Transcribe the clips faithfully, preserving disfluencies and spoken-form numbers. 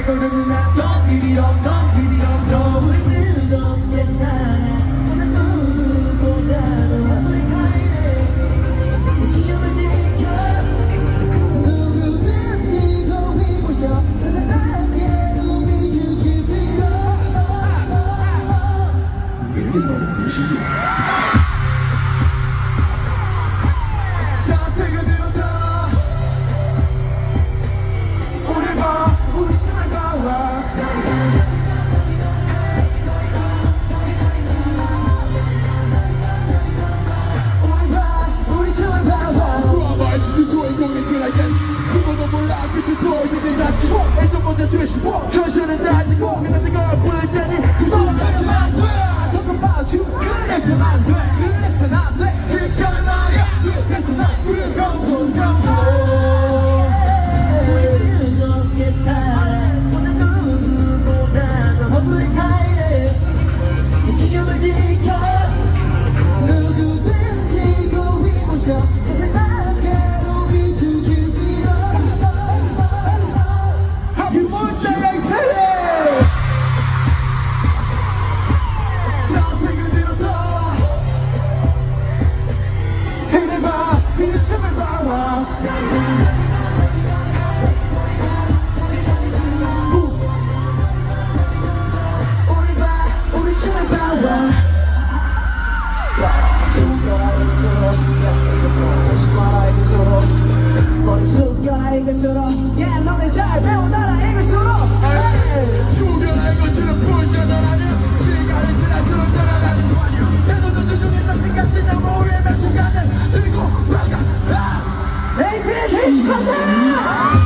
현실은 나지고 그래서 걸 부르더니 두 손가락만 안돼 Talk about you 그래서는 안돼 그래서는 안돼 진짜는 말이야 그래서 난 free go go go 우리들은 좋게 살아 오늘 누구보다도 public highness 이 신념을 지켜 누구든지 고이 모셔 세상에로 비추길 빌어 Happy birthday Yeah, 너네 잘 배워놔라 이것으로 죽여라 이것으로 불전하라는 시간을 지날수록 늘어나는 관유 대도도 중에 자신같이 너무 오래된 순간은 들고 나가 에이피를 신축한다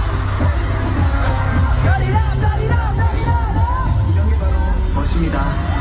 이런 게 바로 멋입니다.